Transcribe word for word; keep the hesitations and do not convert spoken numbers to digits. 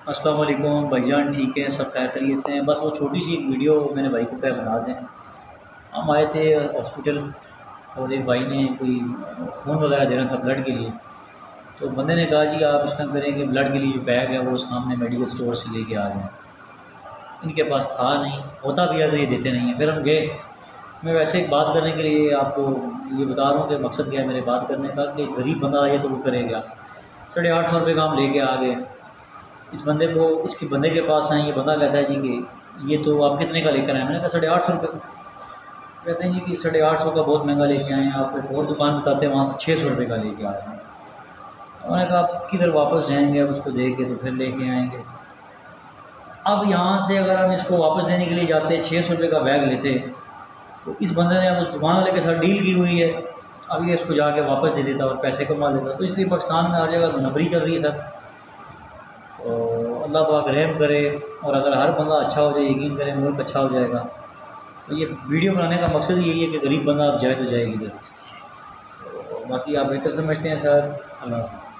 अस्सलाम वालेकुम भाईजान, ठीक है? सब खैर खैरियत से हैं? बस वो छोटी सी एक वीडियो मैंने भाई को क्या बना दें। हम आए थे हॉस्पिटल और एक भाई ने कोई खून वगैरह देना था ब्लड के लिए। तो बंदे ने कहा जी आप इस तरह करें कि ब्लड के लिए जो बैग है वो सामने मेडिकल स्टोर से लेके आ जाएँ। इनके पास था नहीं, होता भी है तो ये देते नहीं हैं। फिर हम गए। मैं वैसे एक बात करने के लिए आपको ये बता रहा हूँ कि मकसद क्या है मेरे बात करने का, कि गरीब बंदा आए तो वो करेगा। साढ़े आठ सौ रुपये का हम लेके आ गए। इस बंदे को इसके बंदे के पास आए, ये बंदा कहता है जी कि ये तो आप कितने का लेकर आए? मैंने कहा साढ़े आठ सौ रुपये का। कहते हैं जी कि साढ़े आठ सौ का बहुत महंगा लेके आए हैं, आप एक और दुकान बताते हैं वहाँ से छः सौ रुपये का लेके आए हैं। उन्होंने कहा आप किधर वापस जाएंगे, अब उसको दे के तो फिर लेके आएंगे। अब यहाँ से अगर हम इसको वापस देने के लिए जाते छः सौ रुपये का बैग लेते, तो इस बंदे ने अब उस दुकान वाले के साथ डील की हुई है, अब ये इसको जाके वापस दे देता और पैसे कमा लेता। तो इसलिए पाकिस्तान में हर जगह तो नबरी चल रही है सर। तो अल्लाह पाक रहम करे, और अगर हर बंदा अच्छा हो जाए, यकीन करें मुल्क अच्छा हो जाएगा। तो ये वीडियो बनाने का मकसद यही है कि गरीब बंदा अब जाए तो जाए किधर। तो बाकी आप बेहतर समझते हैं सर। अल्लाह हाफ़िज़।